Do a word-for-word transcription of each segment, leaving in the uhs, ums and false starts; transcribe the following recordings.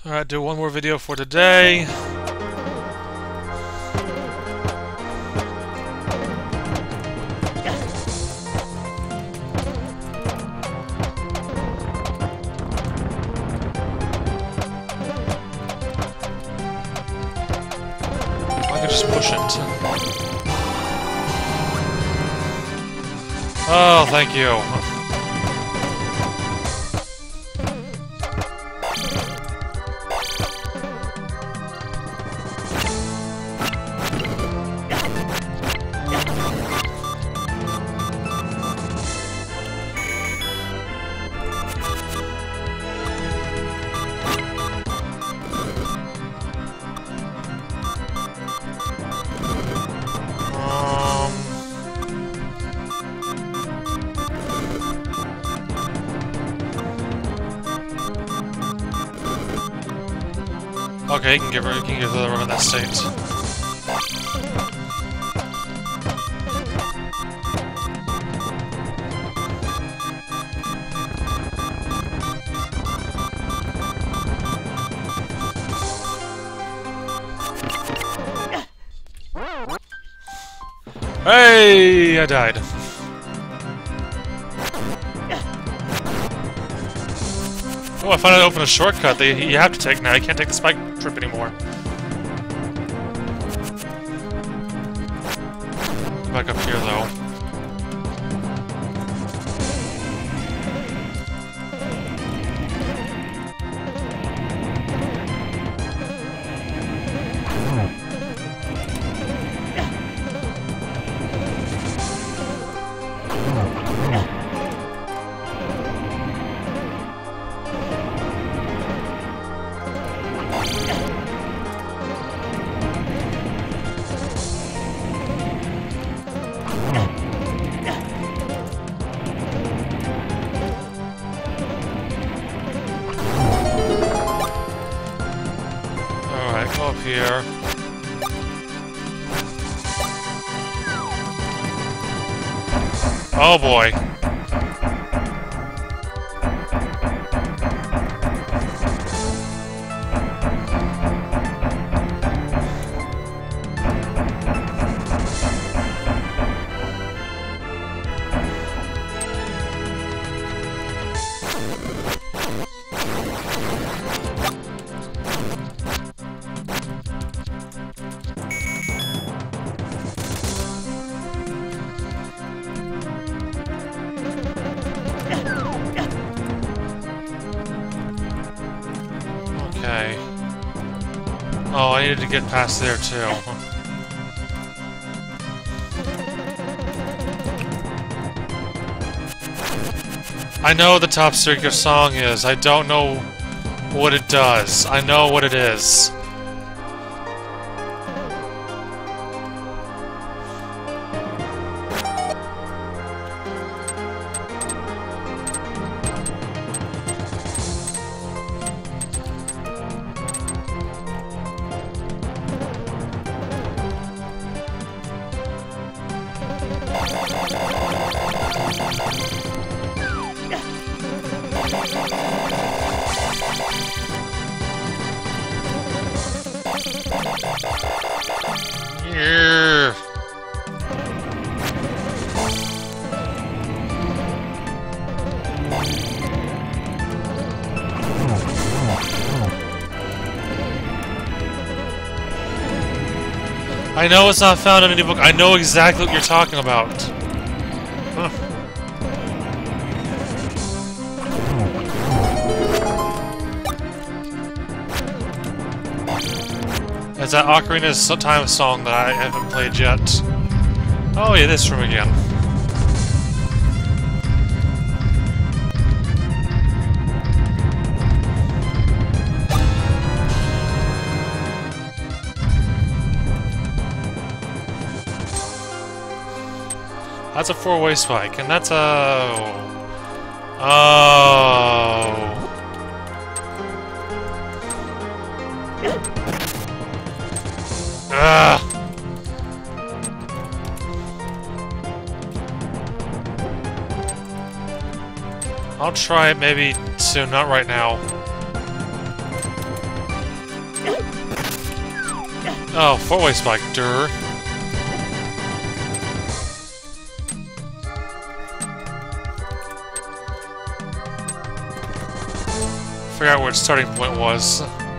Alright, do one more video for today. I can just push it. Oh, thank you. Okay, you can get rid. You can get rid of that state. Hey, I died. Oh, I finally opened a shortcut that you have to take now. You can't take the spike trip anymore. Back up here, though. Up here. Oh boy. Okay. Oh, I needed to get past there too. I know the Top Secret song is. I don't know what it does. I know what it is. Yeah. I know it's not found in any book. I know exactly what you're talking about. Huh. It's that Ocarina's Time song that I haven't played yet. Oh yeah, this room again. That's a four-way spike, and that's a... Oh... Ugh. I'll try it maybe soon, not right now. Oh, four-way spike, dur. Forgot where its starting point was.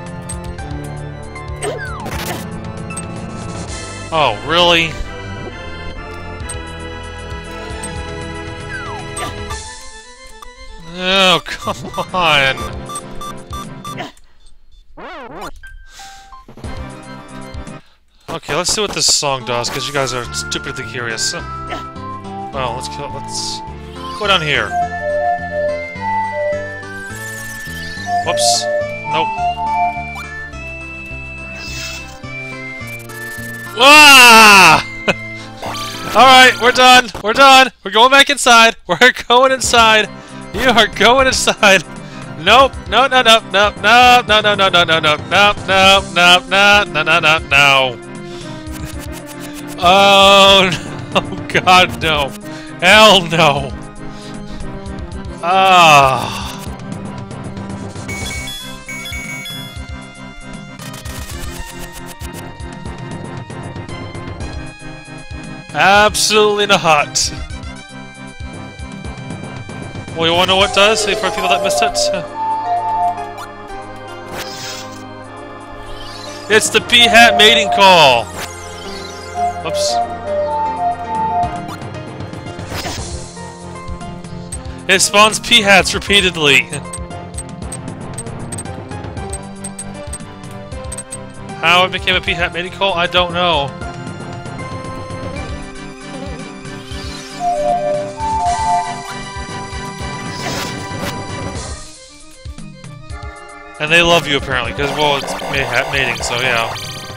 Oh, really? Oh, come on! Okay, let's see what this song does, because you guys are stupidly curious. Well, let's go, let's go down here. Whoops. Nope. Ah! Alright, we're done. We're done. We're going back inside. We're going inside. You are going inside. Nope. No, no, no, no, no, no, no, no, no, no, no, no, no, no, no, no, no, no, no. Oh, no. God, no. Hell no. Ah. Absolutely not. Well, you wanna know what it does for people that missed it? It's the P-Hat mating call! Whoops. It spawns P-Hats repeatedly. How it became a P-Hat mating call, I don't know. And they love you, apparently, because, well, it's mating, so yeah.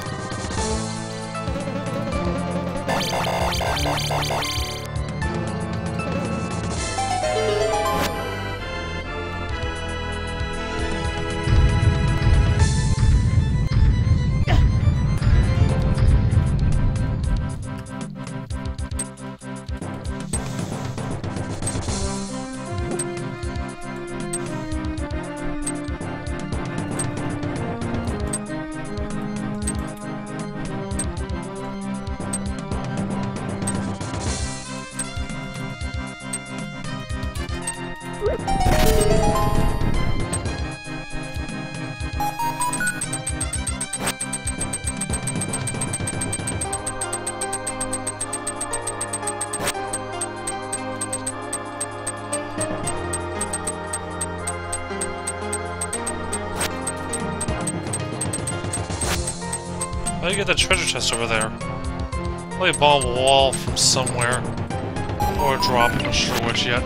How do you get that treasure chest over there? Probably a bomb wall from somewhere. Or a drop, I'm not sure which yet.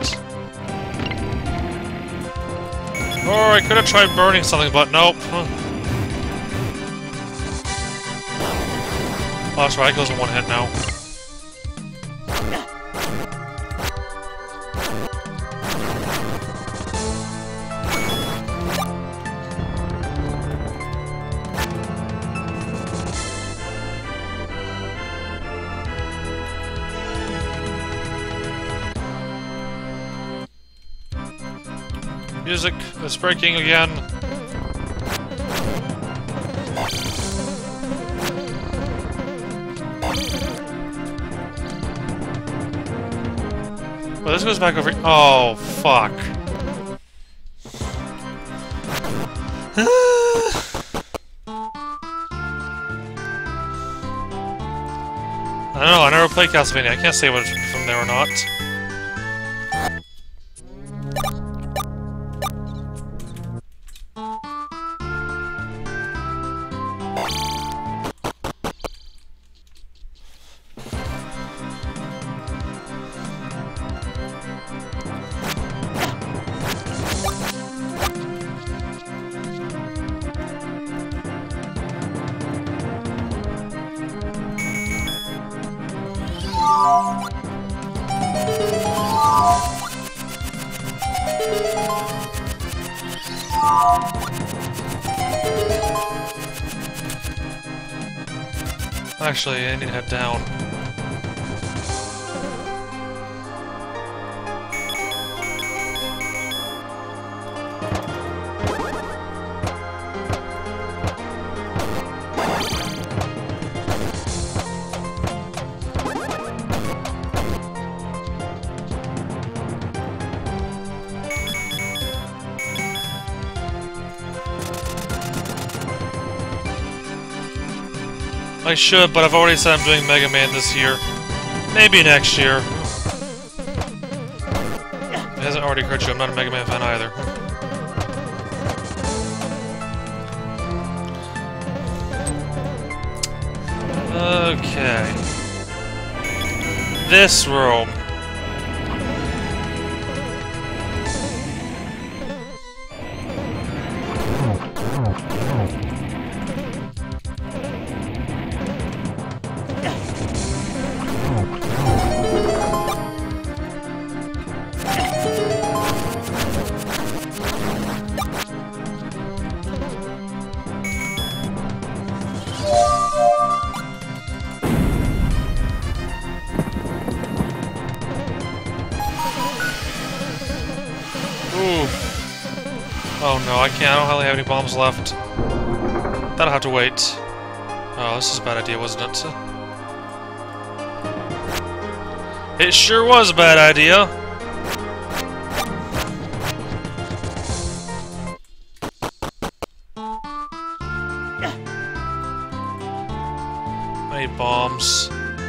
Or I could have tried burning something, but nope. Huh. Oh, that's right, it goes in one hit now. Music is breaking again. Well, this goes back over. Oh, fuck. I don't know, I never played Castlevania. I can't say what's from there or not. Actually, I need to head down. I should, but I've already said I'm doing Mega Man this year. Maybe next year. It hasn't already occurred to you, I'm not a Mega Man fan either. Okay. This room. Oh no, I can't. I don't really have any bombs left. That'll have to wait. Oh, this is a bad idea, wasn't it? It sure was a bad idea. I need bombs.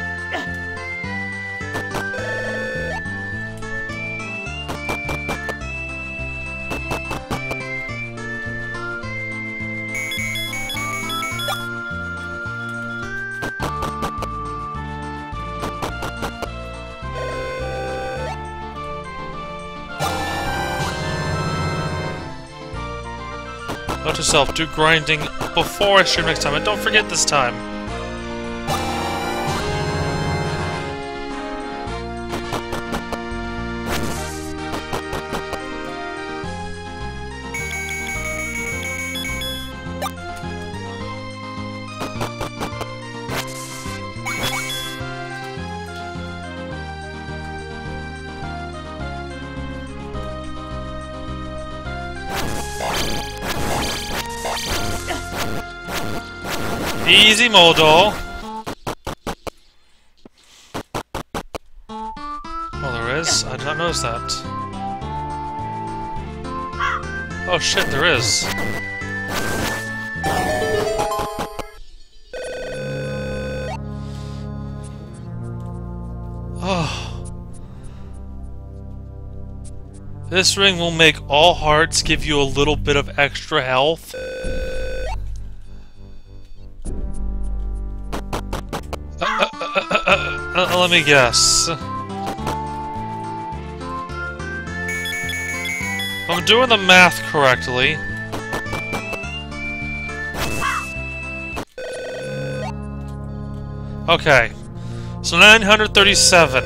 Note to self, do grinding before I stream next time, and don't forget this time. Easy, Moldol. Oh, there is? I did not notice that. Oh shit, there is. Oh. This ring will make all hearts give you a little bit of extra health. Uh, uh, uh, uh, uh, let me guess. If I'm doing the math correctly. Okay. So nine hundred thirty-seven.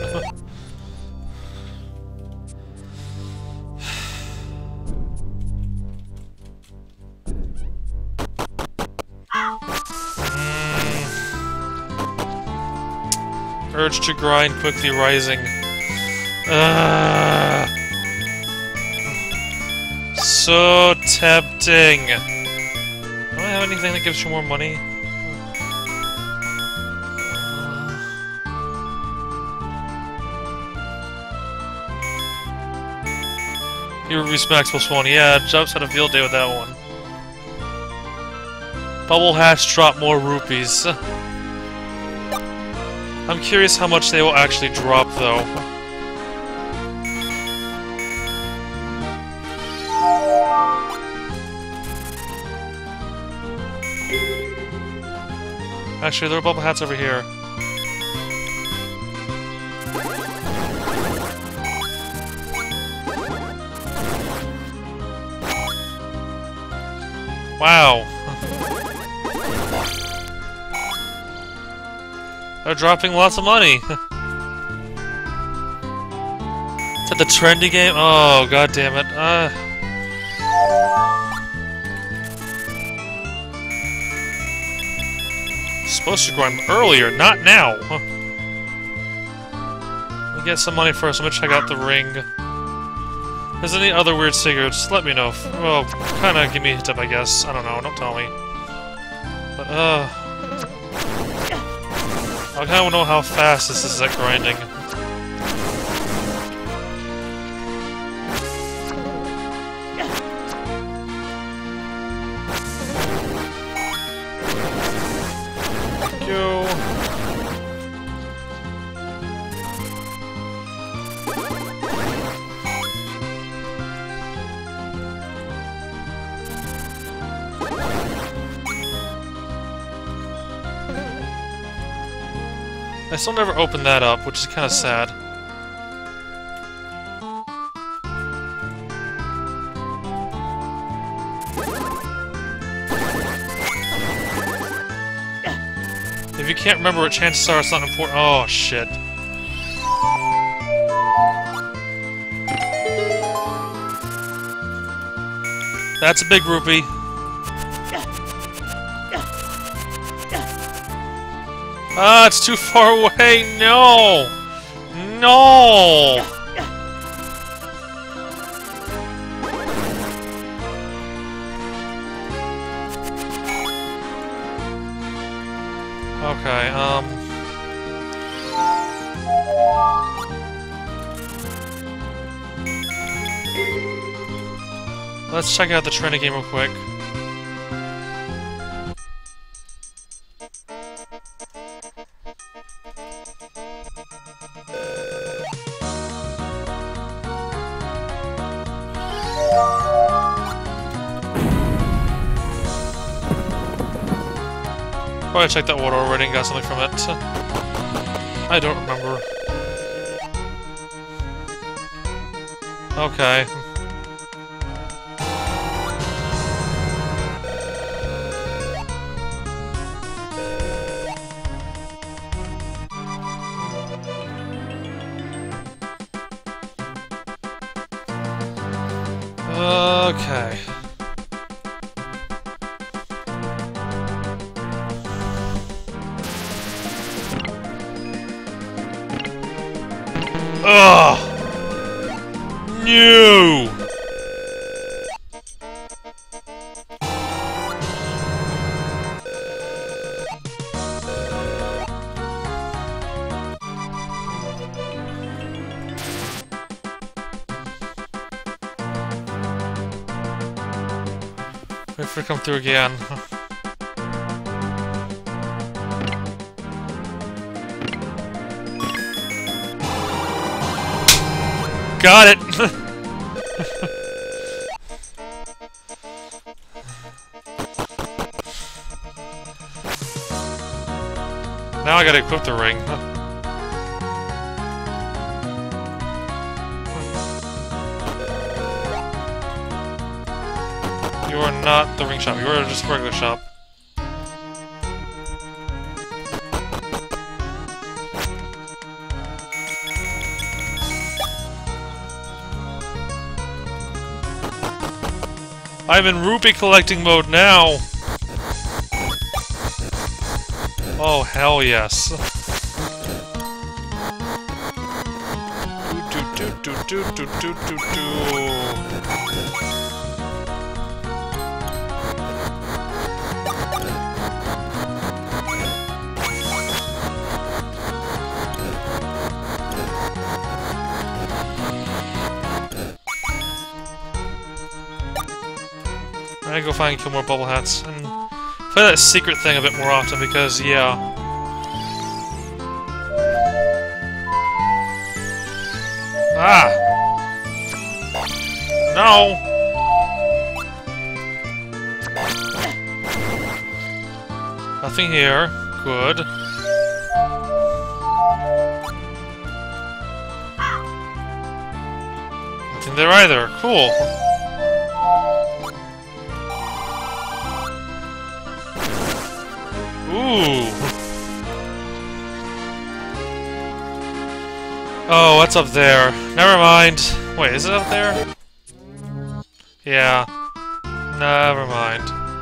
Urge to grind, quickly rising. Uh, so tempting. Do I have anything that gives you more money? Uh, Your Ruby Smacks plus one. Yeah, Jumps had a field day with that one. Bubble Hatch drop more rupees. I'm curious how much they will actually drop, though. Actually, there are bubble hats over here. Wow. They're dropping lots of money. Is that the trendy game? Oh, god damn it. Uh... Supposed to grind earlier, not now. Huh. Let me get some money first. I'm gonna check out the ring. If there's any other weird cigarettes, let me know. Well, kinda give me a tip, I guess. I don't know, don't tell me. But, uh... I kinda wanna know how fast this is at grinding. Thank you. still never opened that up, which is kind of sad. If you can't remember it, chances are it's not important. Oh, shit. That's a big rupee. Ah, it's too far away! No! No! Okay, um... let's check out the training game real quick. Probably checked that water already and got something from it. I don't remember. Okay. Okay. Ugh! No! Wait for it to come through again. Got it! Now I gotta equip the ring. You are not the ring shop, you are just a regular shop. I'm in rupee collecting mode now! Oh, hell yes. Do do do do do do do do. I gotta go find and kill more bubble hats and play that secret thing a bit more often because, yeah. Ah! No! Nothing here. Good. Nothing there either. Cool. Ooh! Oh, what's up there? Never mind. Wait, is it up there? Yeah. Never mind.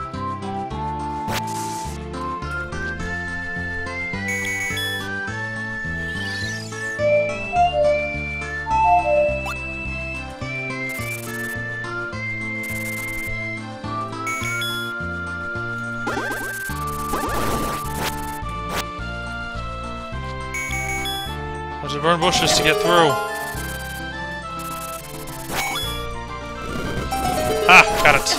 I have to burn bushes to get through. Ah, got it.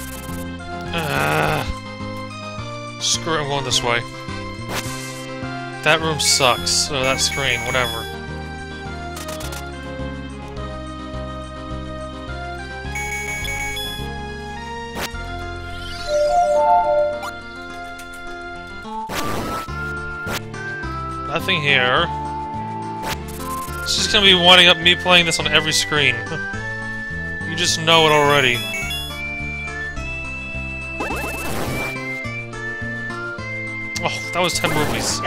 Uh, screw it, I'm going this way. That room sucks. Or that screen, whatever. Nothing here. It's just gonna be winding up me playing this on every screen. You just know it already. Oh, that was ten rupees.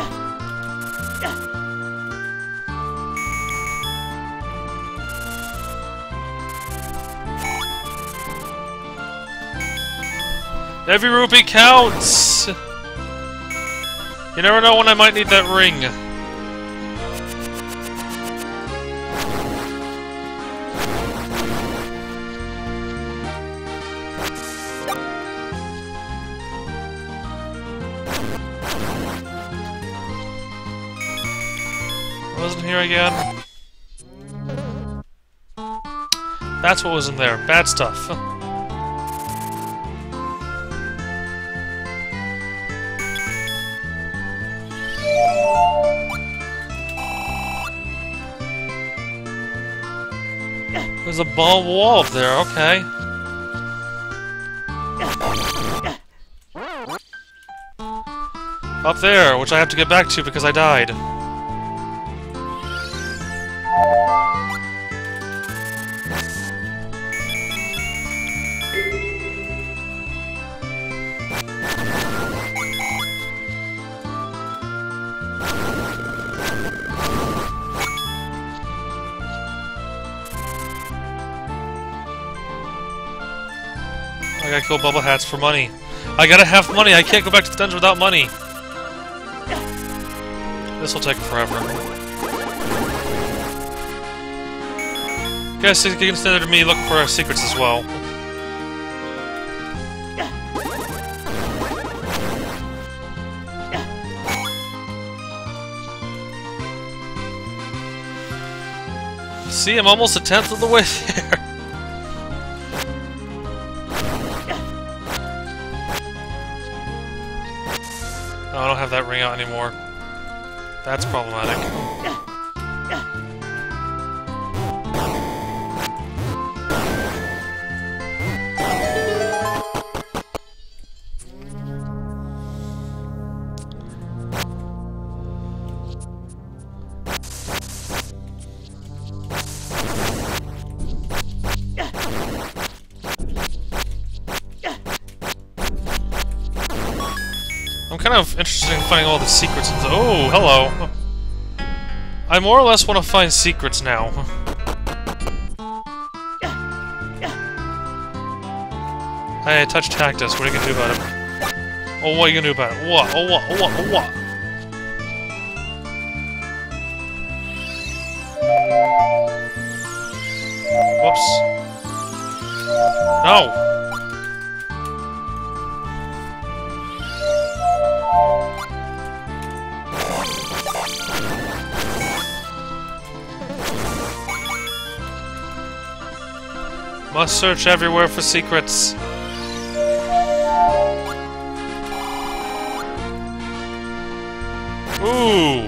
Every rupee counts! You never know when I might need that ring. Wasn't here again? That's what was in there. Bad stuff. There's a ball wall up there, okay. Up there, which I have to get back to because I died. I gotta kill bubble hats for money. I gotta have money. I can't go back to the dungeon without money. This will take forever. Guess you can consider me looking for secrets as well. See, I'm almost a tenth of the way there. Oh, I don't have that ring out anymore. That's problematic. I'm kind of interested in finding all the secrets. Oh, hello. I more or less want to find secrets now. Hey, I touched Cactus. What are you gonna do about it? Oh, what are you gonna do about it? What? Oh, what? Oh, what? Oh, what? Whoops. No! Must search everywhere for secrets. Ooh!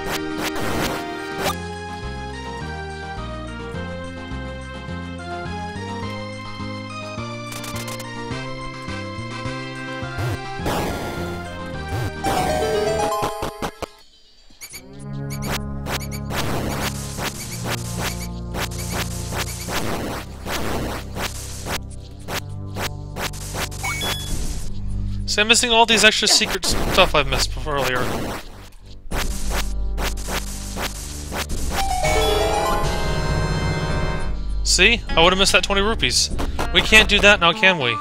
See, I'm missing all these extra secret stuff I've missed before earlier. See? I would've missed that twenty rupees. We can't do that now, can we?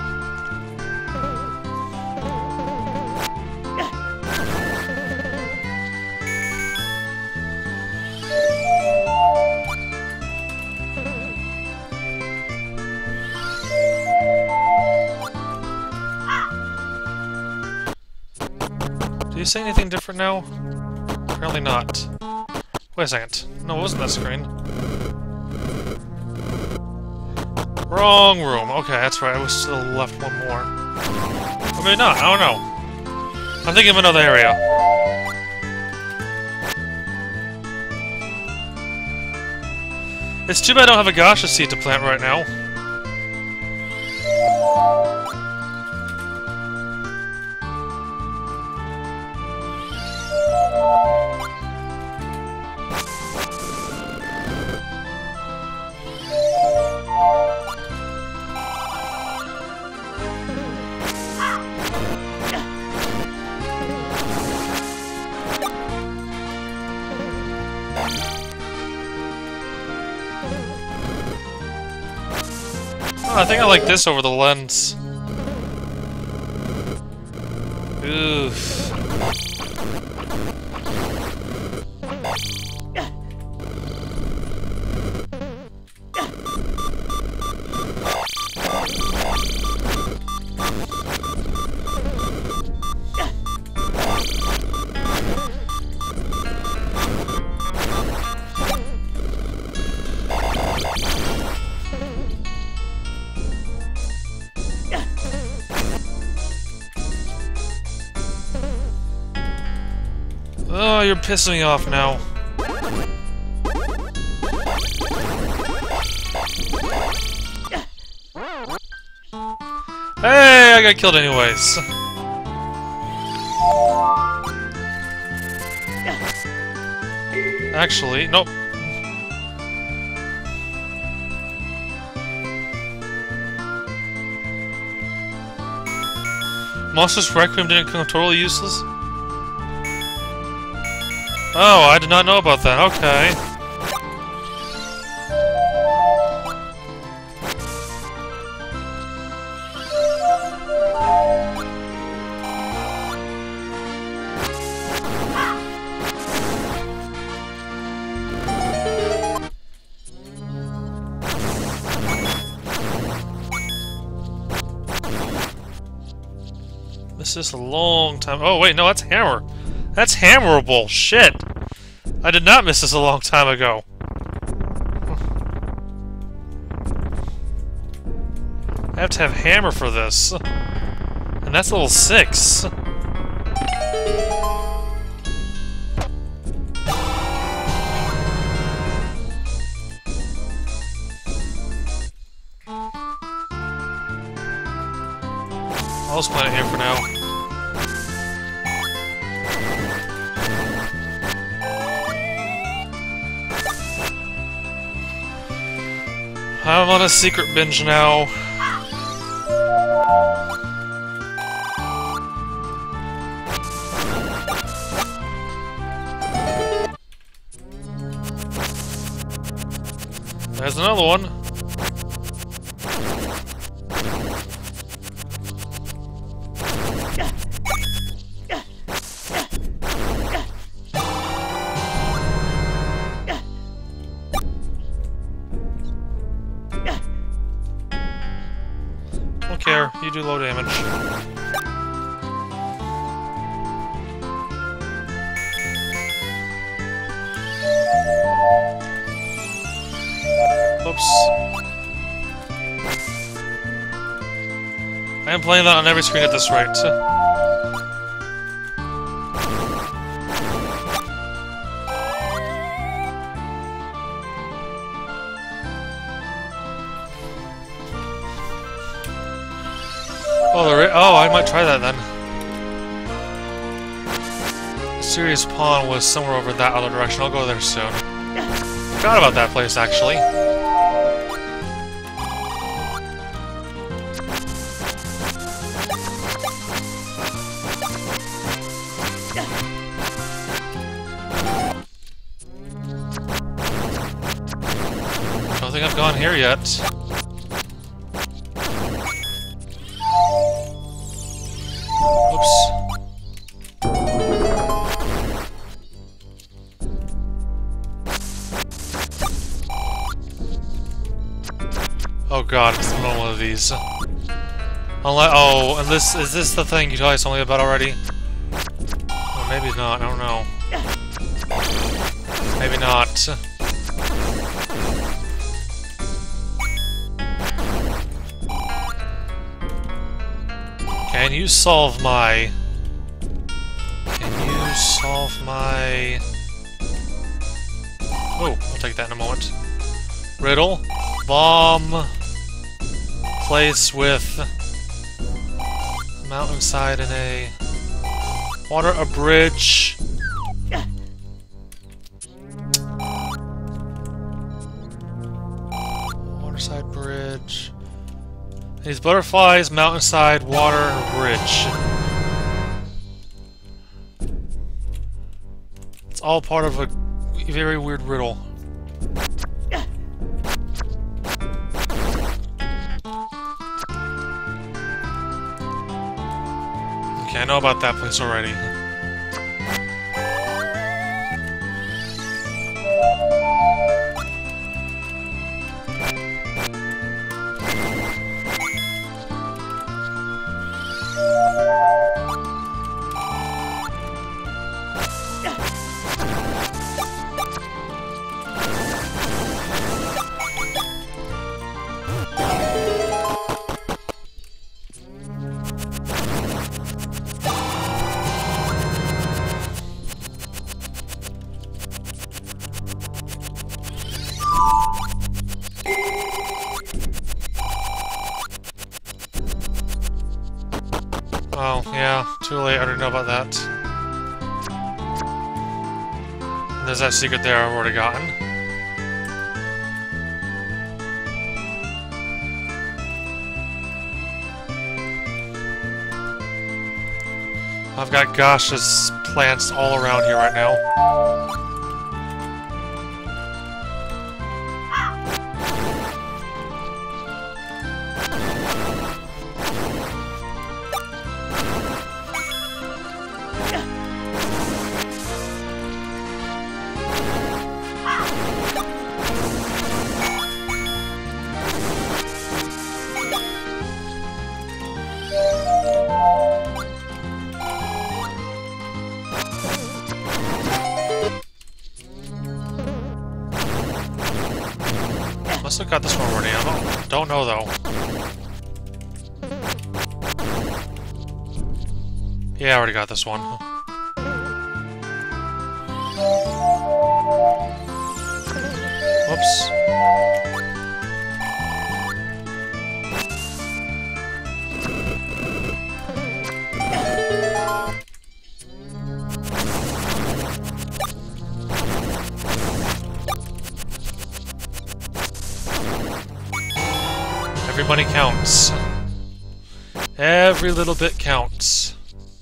Do you say anything different now? Apparently not. Wait a second. No, it wasn't that screen. Wrong room. Okay, that's right. I was still left one more. Or maybe not. I don't know. I'm thinking of another area. It's too bad I don't have a Gasha seed to plant right now. Oh, I think I like this over the lens. Oof. Oh, you're pissing me off now. Hey, I got killed anyways. Actually, nope. Monstrous Requiem didn't come totally useless? Oh, I did not know about that. Okay. This is a long time. Oh, wait, no, that's Hammer. That's hammerable. Shit. I did not miss this a long time ago. I have to have Hammer for this. And that's level six. I'll just plant it here for now. I'm on a secret binge now. There's another one. Don't care, you do low damage. Oops. I am playing that on every screen at this rate. Oh, the oh, I might try that then. The Serious Pawn was somewhere over that other direction. I'll go there soon. Forgot about that place, actually. Don't think I've gone here yet. Oops. Oh god, it's another one of these. Unless, oh, and this is this the thing you told us only about already? Or maybe not, I don't know. Maybe not. Can you solve my... Can you solve my... Oh, I'll take that in a moment. Riddle. Bomb. Place with mountainside and a water, a bridge. Waterside bridge. These butterflies, mountainside, water, and a bridge. It's all part of a very weird riddle. Okay, I know about that place already. Oh, yeah, too late, I already know about that. And there's that secret there I've already gotten. I've got Gash's plants all around here right now. Must have got this one already. I don't, don't know though. Yeah, I already got this one. Whoops. Every money counts. Every little bit counts.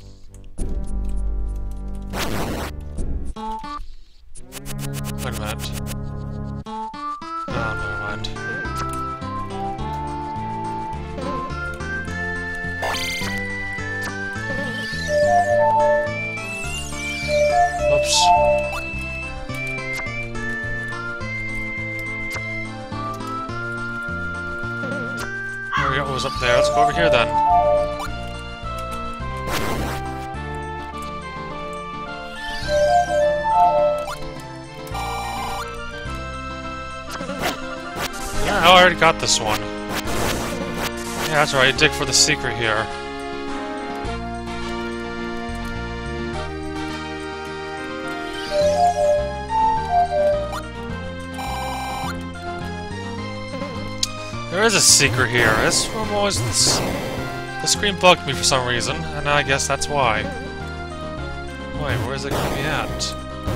Wait a minute. Oh, never mind. Oops. There we go, it was up there. Let's go over here then. Yeah, I already got this one. Yeah, that's right, dig for the secret here. There is a secret here. This one always this, the screen bugged me for some reason, and I guess that's why. Wait, where is it gonna be at?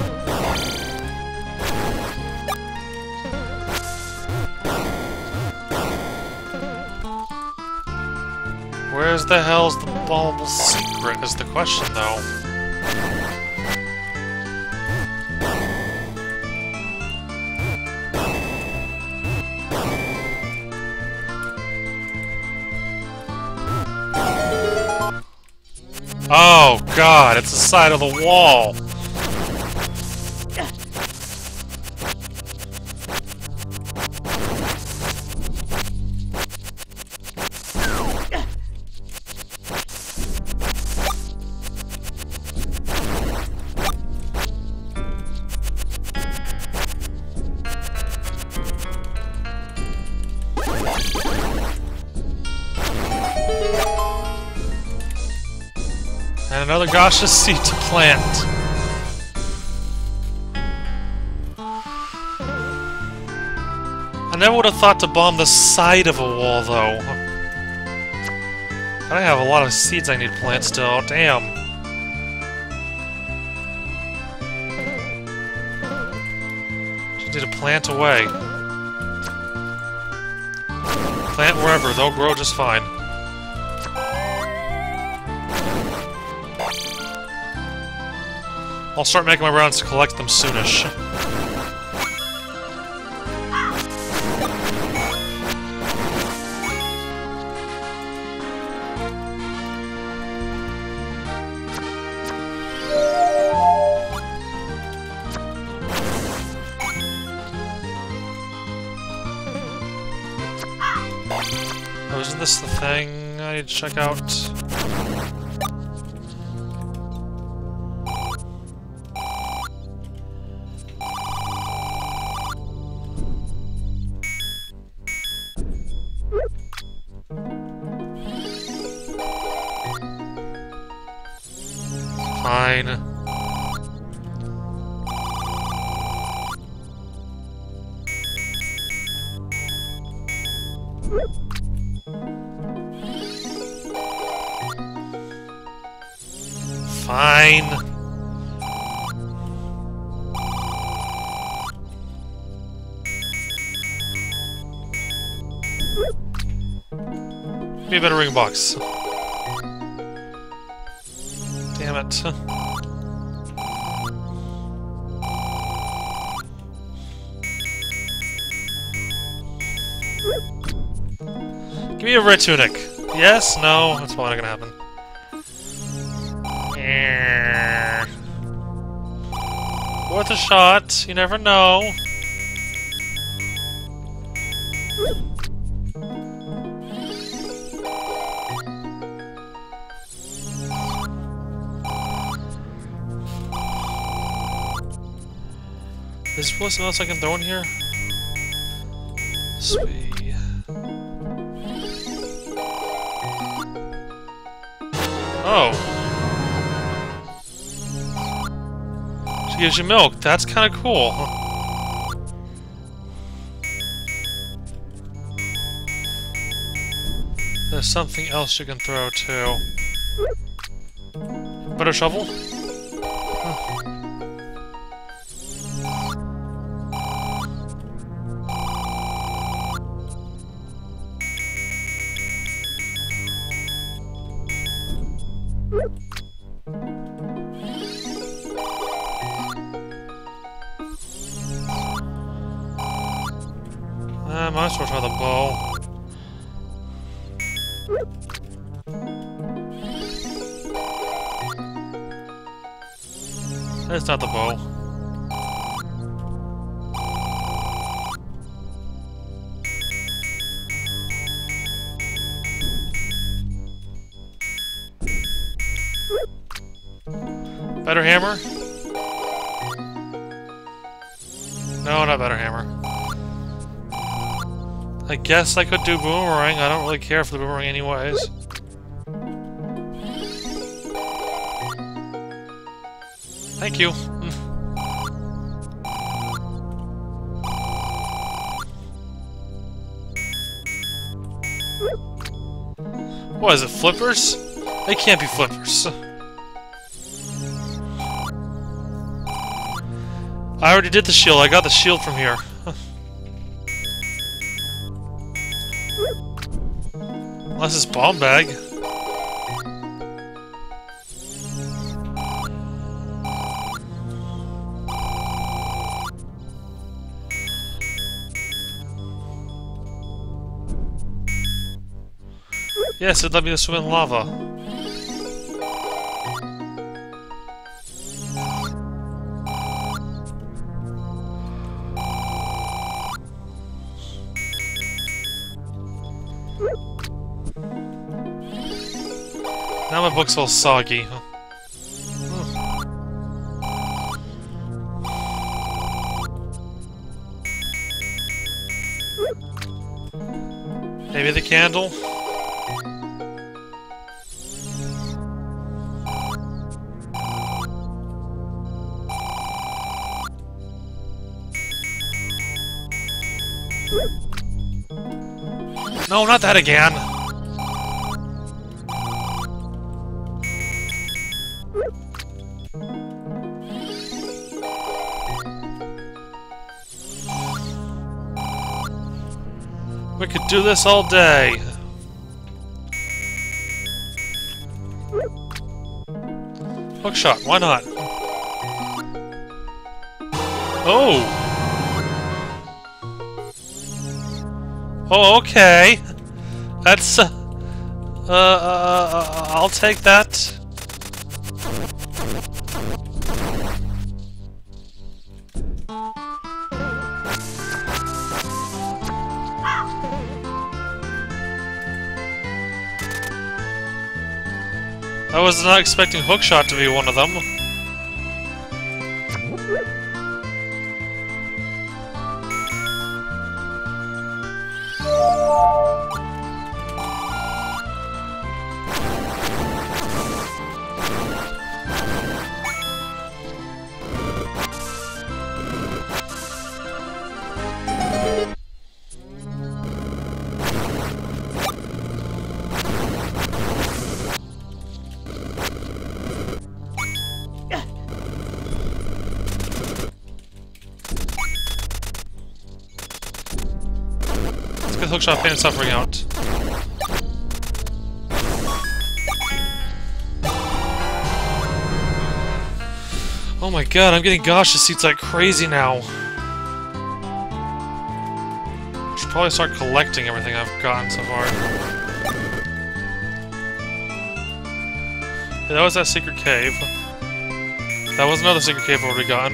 Where's the hell's the bauble secret is the question, though. Oh god, it's the side of the wall! And another Gasha seed to plant. never would have thought to bomb the side of a wall, though. I have a lot of seeds I need to plant still. Damn. Just need to plant away. Plant wherever, they'll grow just fine. I'll start making my rounds to collect them soonish. Oh, isn't this the thing I need to check out? Fine. Fine. Be a better ring box. Damn it. Give me a red tunic. Yes? No? That's probably not gonna happen. Yeah. Worth a shot. You never know. Is there something else I can throw in here? Sweet. Oh. She gives you milk. That's kind of cool. There's something else you can throw too. Better shovel? Huh. I might as well try the bow. That's not the bow. Better hammer? No, not better hammer. I guess I could do boomerang. I don't really care for the boomerang anyways. Thank you. What is it, flippers? They can't be flippers. I already did the shield. I got the shield from here. Unless it's bomb bag. Yes, it let me swim in lava. Now my book's all soggy. Huh? Maybe the candle? No, not that again! We could do this all day. Hookshot, why not? Oh! Oh, okay. That's, uh, uh, uh, I'll take that. I was not expecting Hookshot to be one of them. Hookshot pain and suffering out. Oh my god, I'm getting Gasha seats like crazy now. I should probably start collecting everything I've gotten so far. Yeah, that was that secret cave. That was another secret cave I've already gotten.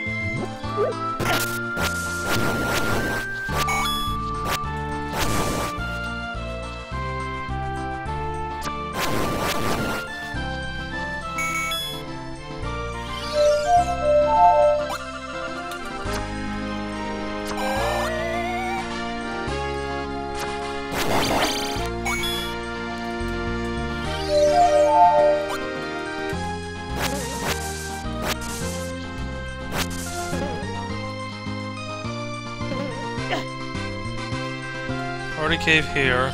Party cave here.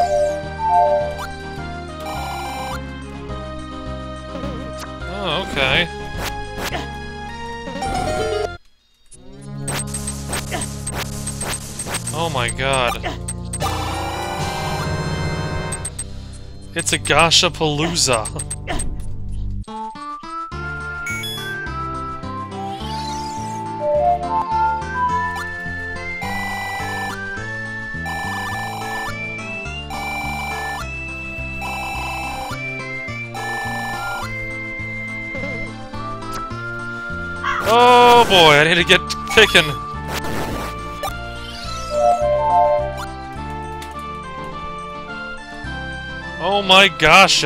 Oh, okay. Oh my god. It's a Gasha-palooza. Oh boy, I need to get picking. Oh my gosh.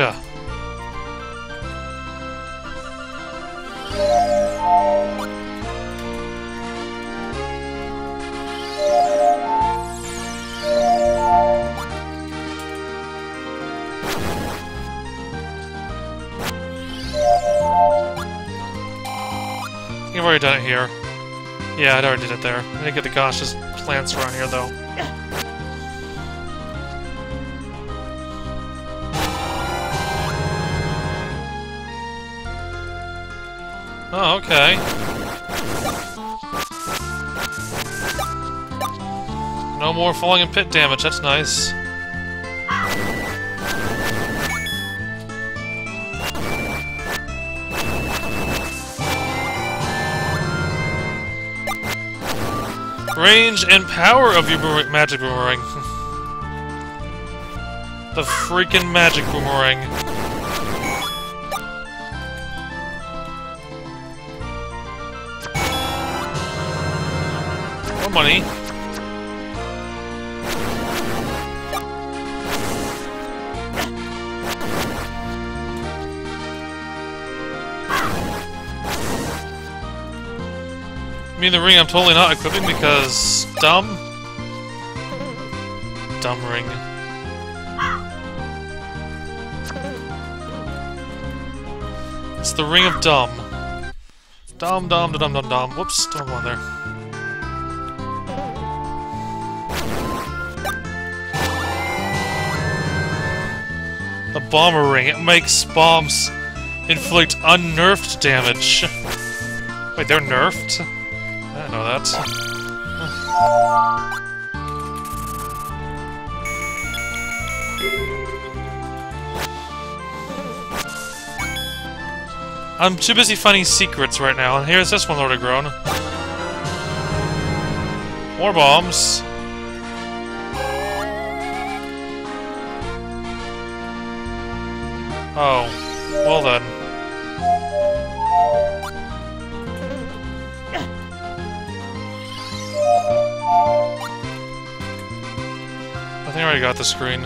I've already done it here. Yeah, I already did it there. I didn't get the Gasha's plants around here, though. Oh, okay. No more falling in pit damage, that's nice. Range and power of your boomerang, magic boomerang. The freaking magic boomerang. More money. I mean, the ring I'm totally not equipping because... dumb? Dumb ring. It's the ring of dumb. Dumb, dumb, dumb, dumb, dumb. Whoops, don't go on there. The bomber ring. It makes bombs inflict unnerfed damage. Wait, they're nerfed? I didn't know that. I'm too busy finding secrets right now, and here's this one, Lord of Groan. More bombs. Oh, well then. I think I already got the screen.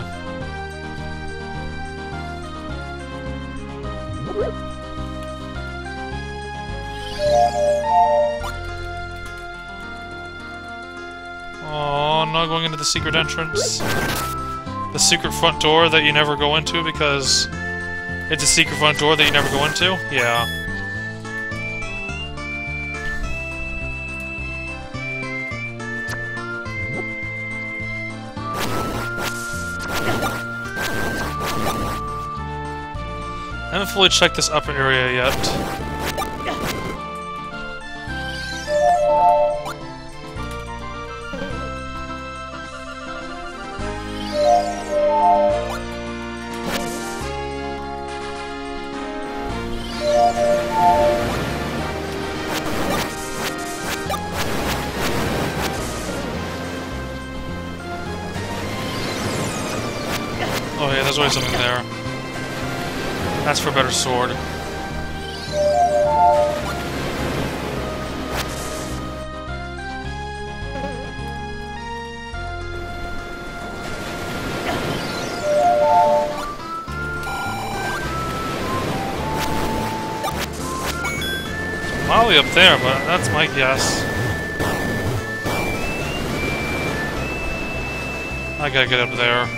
Oh, I'm not going into the secret entrance. The secret front door that you never go into because it's a secret front door that you never go into? Yeah. I haven't fully checked this upper area yet. Oh yeah, there's always something there. That's for a better sword. Probably up there, but that's my guess. I gotta get up there.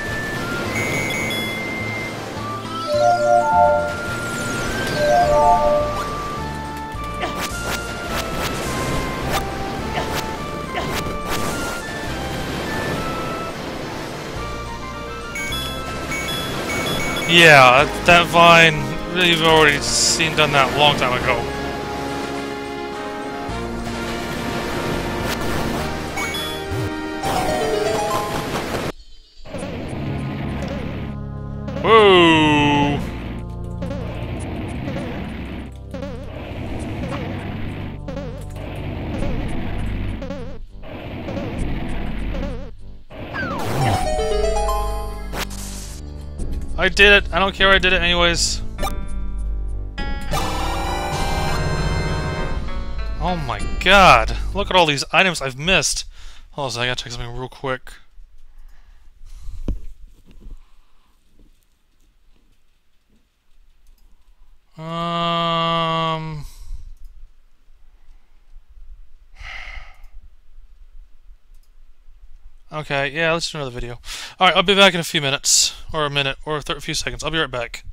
Yeah, that vine, you've already seen done that a long time ago. Whoa! I did it! I don't care, I did it anyways. Oh my god! Look at all these items I've missed! Hold on a second, I gotta check something real quick. Um... Okay, yeah, let's do another video. Alright, I'll be back in a few minutes. Or a minute, or a few seconds. I'll be right back.